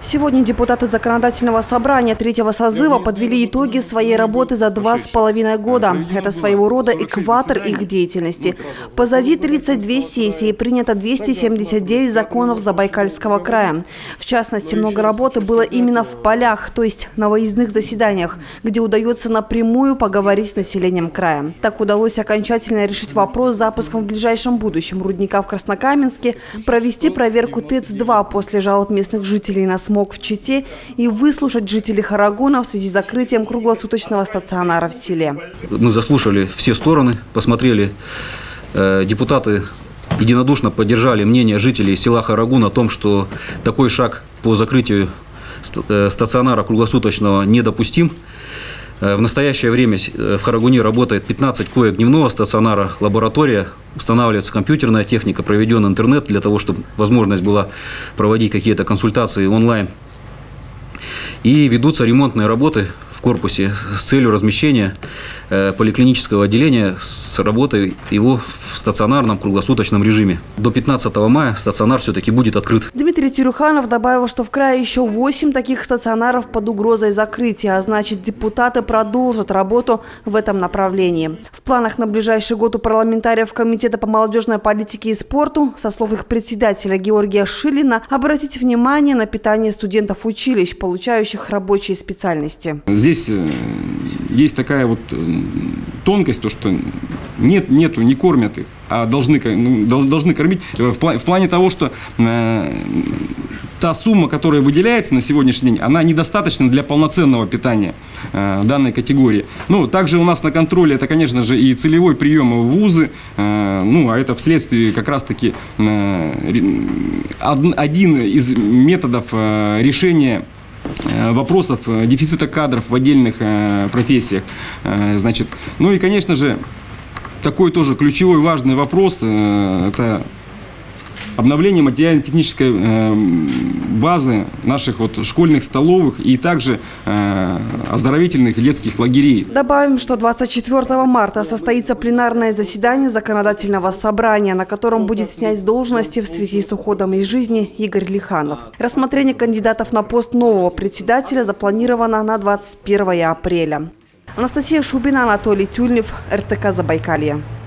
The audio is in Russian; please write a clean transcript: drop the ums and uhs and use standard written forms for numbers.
Сегодня депутаты Законодательного собрания третьего созыва подвели итоги своей работы за 2,5 года. Это своего рода экватор их деятельности. Позади 32 сессии, принято 279 законов Забайкальского края. В частности, много работы было именно в полях, то есть на выездных заседаниях, где удается напрямую поговорить с населением края. Так удалось окончательно решить вопрос с запуском в ближайшем будущем рудника в Краснокаменске, провести проверку ТЭЦ-2 после жалоб местных жителей на смог в Чите и выслушать жителей Харагуна в связи с закрытием круглосуточного стационара в селе. Мы заслушали все стороны, посмотрели. Депутаты единодушно поддержали мнение жителей села Харагун о том, что такой шаг по закрытию стационара круглосуточного недопустим. В настоящее время в Харагуне работает 15 коек дневного стационара, лаборатория, устанавливается компьютерная техника, проведен интернет для того, чтобы возможность была проводить какие-то консультации онлайн. И ведутся ремонтные работы в корпусе с целью размещения поликлинического отделения с работой его в стационарном круглосуточном режиме. До 15 мая стационар все-таки будет открыт. Дмитрий Тюрюханов добавил, что в крае еще 8 таких стационаров под угрозой закрытия, а значит, депутаты продолжат работу в этом направлении. В планах на ближайший год у парламентариев Комитета по молодежной политике и спорту, со слов их председателя Георгия Шилина, обратить внимание на питание студентов училищ, получающих рабочие специальности. Здесь есть такая вот тонкость, то что не кормят их, а должны кормить в плане того, что та сумма, которая выделяется на сегодняшний день, она недостаточна для полноценного питания данной категории. Ну, также у нас на контроле это, конечно же, и целевой прием в вузы, а это вследствие как раз-таки один из методов решения вопросов дефицита кадров в отдельных профессиях. Значит, ну и, конечно же, такой тоже ключевой важный вопрос – это обновление материально-технической базы наших школьных столовых и также оздоровительных детских лагерей. Добавим, что 24 марта состоится пленарное заседание Законодательного собрания, на котором будет снять с должности в связи с уходом из жизни Игорь Лиханов. Рассмотрение кандидатов на пост нового председателя запланировано на 21 апреля. Анастасия Шубина, Анатолий Тюльнев, РТК Забайкалье.